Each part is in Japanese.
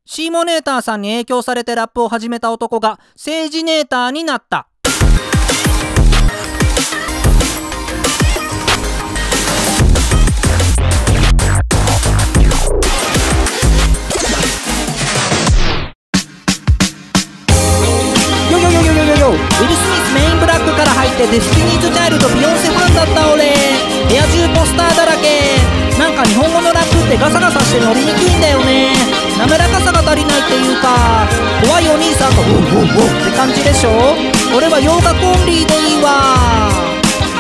シーモネーターさんに影響されてラップを始めた男が政治ネーターになった。ウィル・スミスメインブラックから入ってデスティニーズ・チャイルドビヨンセファンだった俺。部屋中ポスターだらけ。なんか日本語のラップってガサガサして乗りにくいんだよね。滑らかさが足りないっていうか、怖いお兄さんがウォウウォウウォウって感じでしょ。俺は洋楽オンリーでいいわ。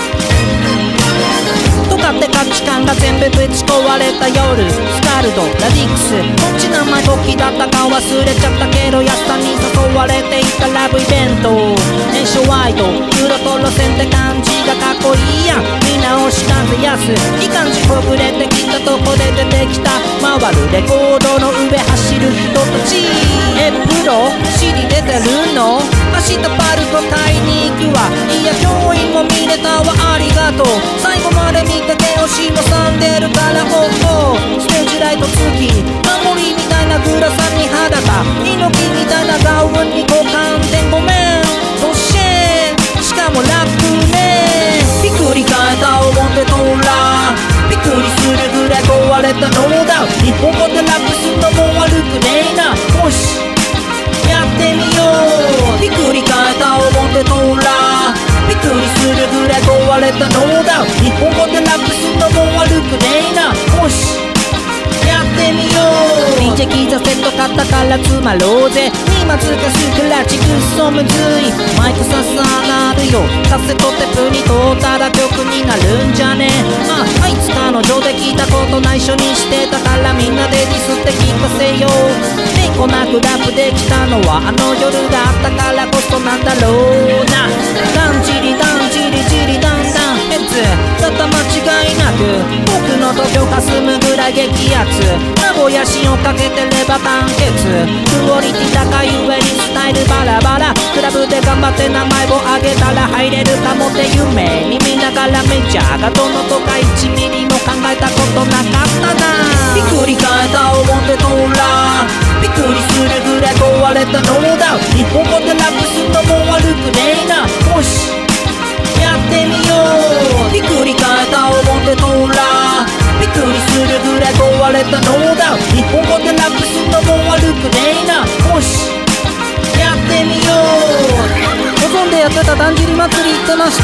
とかって価値観が全部ぶち壊れた夜、スカルド、ラディックス、どっち名前時だったか忘れちゃったけど、安さに誘われていたラブイベント。ネーションワイド、ユーロと路線って感じがかっこいいやん。見直したぜ安、いい感じほぐれてきたとこで出てきた。回るレコードの上走る人たち。プロ CD 出てるの？明日パルト買いに行くわ。いや教員も見れたわ、ありがとう。最後まで見て手押しもさんでるからおお。ステージライト付き守りみたいなグラサンに裸、猪木みたいなガウンに股間でごめんそしてしかもラップね。ひっくり返った表と裏、びっくりするぐらい壊れたノーダウン。日本語でラップすんのも悪くねえな。よしやってみよう。ひっくり返った表と裏、びっくりするぐらい壊れたノーダウン。日本語でラップすんのも悪くねえな。よしやってみよう。 DJ キザセット買ったからつまろうぜ。荷物がスクラッチくっそむずい。マイクささなるよ。カセットテープに通ったら曲になるんじゃね。あいつ彼女で聞いたこと内緒にしてたからみんなでディスって聞かせよう。でこなくラップできたのはあの夜があったからこそなんだろうな。だんじりだんじりじりだんだんヘッズだった間違いなく僕の東京かすむぐらい激アツ。名古屋新をかけてれば単結。クオリティ高い上にスタイルバラバラ。クラブで頑張って名前を挙げたら入れるかもって夢に見ながらメジャーがどのとか1ミリも考えたことなかったな。ひっくり返った表と裏、びっくりするぐらい壊れたノーダウン。日本語でラップすんのも悪くねえな。よしやってみよう。ひっくり返った表と裏、びっくりするぐらい壊れたノーダウン。日本語でラップすんのも悪くねえな。よしやってみよう。保存でやってただんじり祭り行ってました。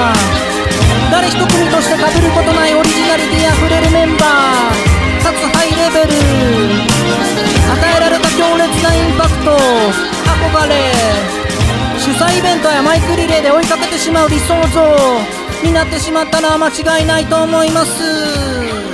誰一組として被ることないオリジナリティあふれるメンバーかつハイレベル。与えられた強烈なインパクト憧れ、主催イベントやマイクリレーで追いかけてしまう理想像になってしまったのは間違いないと思います。